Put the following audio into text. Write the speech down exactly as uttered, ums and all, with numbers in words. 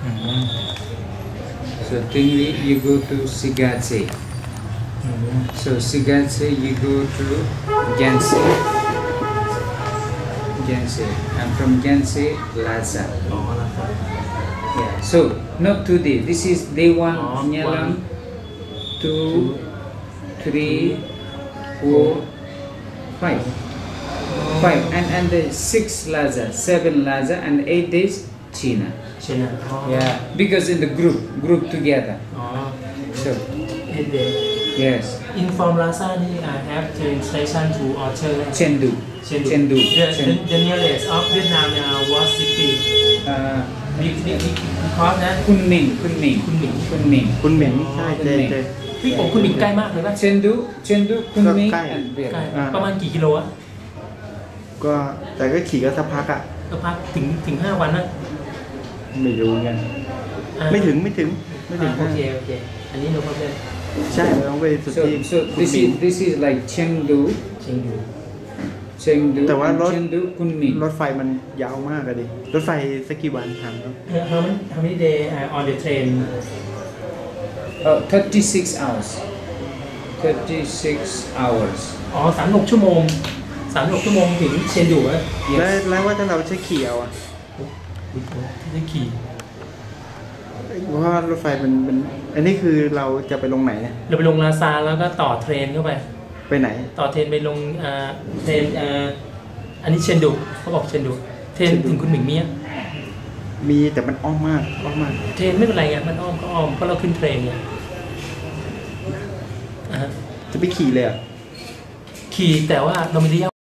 So Tingli you go to Sigatse. So Sigatse you go to Ganse. Ganse. And from Ganse, Lhasa. Yeah. So not today. This is day one. Nyalam. Two, three, four, five. Five. And and the six Lhasa, seven Lhasa, and eight days China. China. Yeah. Because in the group, group together. So eight days. yes. In from Lhasa, I have train station to Orchard. Chengdu. Chengdu. Chengdu. The, Chen- the, the nearest of Vietnam uh, was city. Uh, Big, big, big, because นะ Kunming. Kunming. คุณหมิง Kunming. คุณเหม็งใช่เจเจพี่ผมคุณหมิงใกล้มากเลยป่ะ Chengdu. Chengdu. Kunming. ใกล้ And ใกล้ Vietnam. ประมาณกี่กิโลอะก็แต่ก็ขี่ก็สักพักอ่ะก็พักถึงถึงห้าวันนะไม่รู้เงี้ยอ่าไม่ถึงไม่ถึงไม่ถึงอ่าโอเคโอเคอันนี้หนูก็เป็นใช่เราต้องไปสุด So ที่ so คุณ this หมิง is this is like Chengdu. เชียงอยู่ Chengdu. แต่ว่ารถ and Chengdu. Kunming. รถไฟมันยาวมากอะดิรถไฟสักกี่วันทางครับ how many how many day uh, on the train Uh, thirty-six hours. thirty-six hours. อ๋อสามหกชั่วโมงสามหกชั่วโมงถึงเชียงอยู่อะแล้ว Yes. แล้วว่าถ้าเราใช้ขี่เอาอะได้ขี่เพราะว่ารถไฟมันมันอันนี้คือเราจะไปลงไหนเนี่ยเราไปลงลาซาแล้วก็ต่อเทรนเข้าไปไปไหนต่อเทรนไปลงอ่าเทรนอ่าอันนี้เชียงดูเขาบอกเชียงดูเทรนถึงคุณหมิงเมียมีแต่มันอ้อมมากอ้อมมากเทรนไม่เป็นไรไงมันอ้อมก็อ้อมเพราะเราขึ้นเทรนไงอ่าฮะจะไปขี่เลยอะขี่แต่ว่าเราไม่ได้